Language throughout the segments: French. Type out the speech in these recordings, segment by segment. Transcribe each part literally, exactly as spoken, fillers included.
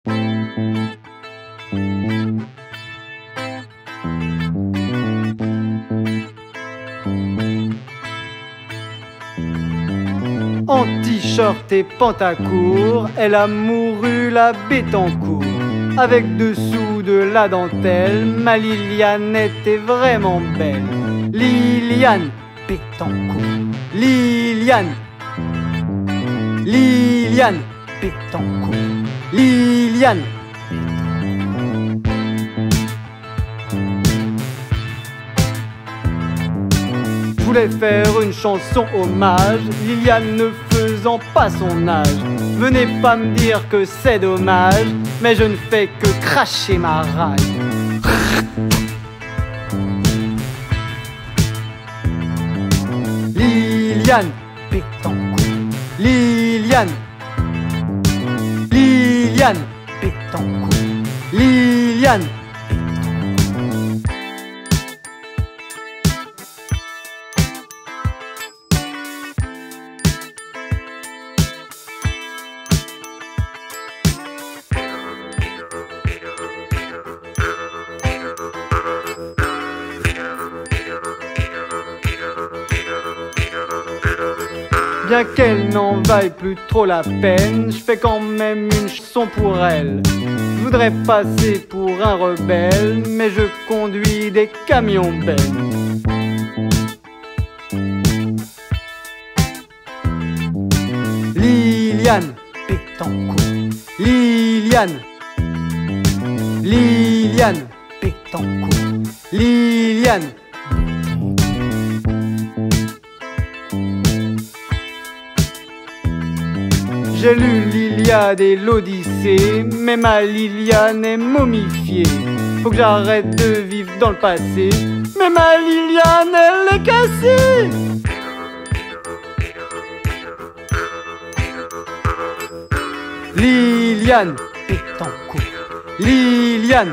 En t-shirt et pantacourt, elle a mouru la Bettencourt. Avec dessous de la dentelle, ma Liliane était vraiment belle. Liliane Bettencourt, Liliane, Liliane Bettencourt, Liliane. Je voulais faire une chanson hommage, Liliane ne faisant pas son âge. Venez pas me dire que c'est dommage, mais je ne fais que cracher ma rage. Liliane Bettencourt, Liliane, Liliane Bettencourt, Liliane. Bien qu'elle n'en vaille plus trop la peine, je fais quand même une chanson pour elle. Je voudrais passer pour un rebelle, mais je conduis des camions bennes. Liliane Bettencourt, Liliane, Liliane Bettencourt, Liliane. J'ai lu l'Iliade et l'Odyssée, mais ma Liliane est momifiée. Faut que j'arrête de vivre dans le passé, mais ma Liliane elle est cassée. Liliane Bettencourt, Liliane,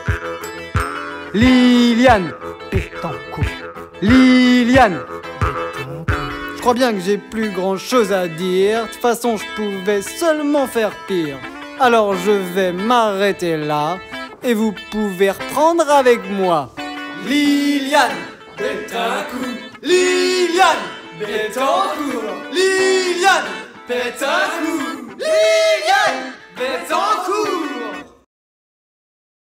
Liliane Bettencourt, Liliane. Je crois bien que j'ai plus grand chose à dire. De toute façon je pouvais seulement faire pire. Alors je vais m'arrêter là et vous pouvez reprendre avec moi. Liliane Bettencourt, Liliane Bettencourt, Liliane Bettencourt, Liliane Bettencourt.